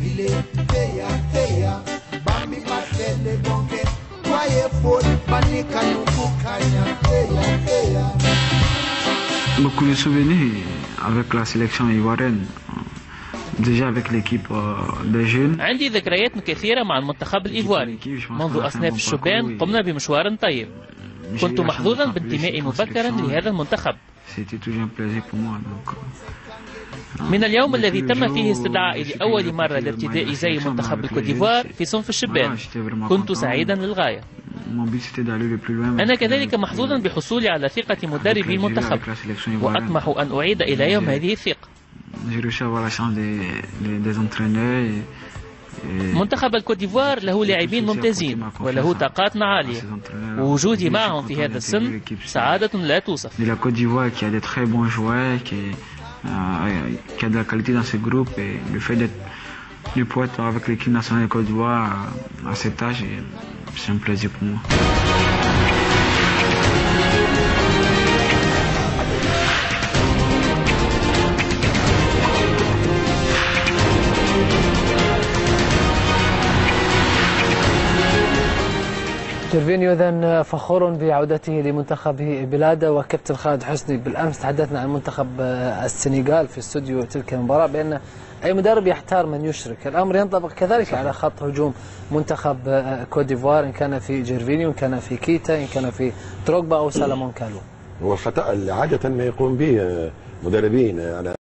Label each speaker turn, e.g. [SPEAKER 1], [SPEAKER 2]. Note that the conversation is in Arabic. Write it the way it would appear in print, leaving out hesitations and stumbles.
[SPEAKER 1] Beaucoup de souvenirs avec la sélection ivoirienne. Déjà avec l'équipe des jeunes.
[SPEAKER 2] عندي ذكريات كثيرة مع المنتخب الإيفواري. منذ أصناف الشبان قمنا بمشوار طيب. كنت محظوظا بانتمائي مبكرا لهذا المنتخب. من اليوم الذي تم فيه استدعائي لأول مرة لارتداء زي منتخب الكوتيفوار في صنف الشبان كنت سعيدا للغاية. أنا كذلك محظوظا بحصولي على ثقة مدربي المنتخب وأطمح أن أعيد إليهم هذه الثقة. منتخب الكوتيفوار له لاعبين ممتازين وله طاقات عالية ووجودي معهم في هذا السن سعادة لا توصف.
[SPEAKER 1] Qui a de la qualité dans ce groupe et le fait d'être de pouvoir être avec l'équipe nationale de Côte d'Ivoire à cet âge, c'est un plaisir pour moi.
[SPEAKER 3] جيرفينيو إذن فخور بعودته لمنتخب بلاده. وكابتن خالد حسني بالأمس تحدثنا عن منتخب السنغال في استوديو تلك المباراة بأن أي مدرب يحتار من يشرك. الأمر ينطبق كذلك على خط هجوم منتخب كوت ديفوار إن كان في جيرفينيو إن كان في كيتا إن كان في دروغبا أو سالامون كالو.
[SPEAKER 4] هو الخطأ اللي عادة ما يقوم به مدربين على